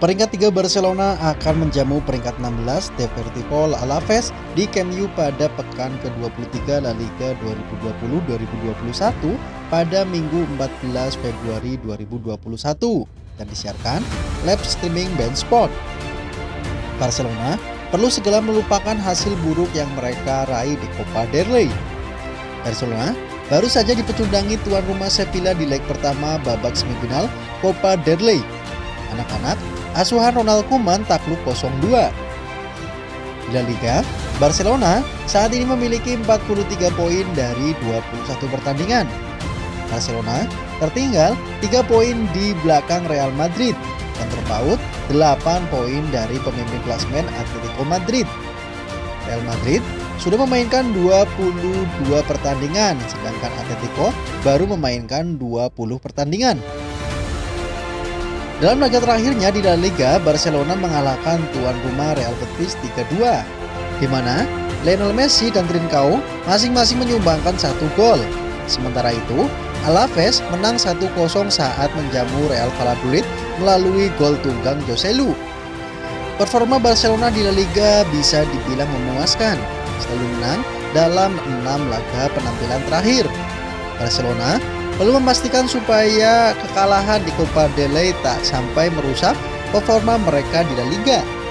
Peringkat 3 Barcelona akan menjamu peringkat 16 Deportivo Alavés di Camp Nou pada pekan ke-23 La Liga 2020-2021 pada Minggu 14 Februari 2021 dan disiarkan live streaming BeIN Sport. Barcelona perlu segera melupakan hasil buruk yang mereka raih di Copa del Rey. Barcelona baru saja dipecundangi tuan rumah Sevilla di leg pertama babak semifinal Copa del Rey. Anak-anak asuhan Ronald Koeman takluk 0-2. Di La Liga, Barcelona saat ini memiliki 43 poin dari 21 pertandingan. Barcelona tertinggal 3 poin di belakang Real Madrid dan terpaut 8 poin dari pemimpin klasemen Atletico Madrid. Real Madrid sudah memainkan 22 pertandingan, sedangkan Atletico baru memainkan 20 pertandingan. Dalam laga terakhirnya di La Liga, Barcelona mengalahkan tuan rumah Real Betis 3-2, di mana Lionel Messi dan Trincao masing-masing menyumbangkan 1 gol. Sementara itu, Alavés menang 1-0 saat menjamu Real Valladolid melalui gol tunggang Joselu. Performa Barcelona di La Liga bisa dibilang memuaskan, selalu menang dalam 6 laga penampilan terakhir. Barcelona perlu memastikan supaya kekalahan di Copa del Rey tak sampai merusak performa mereka di La Liga.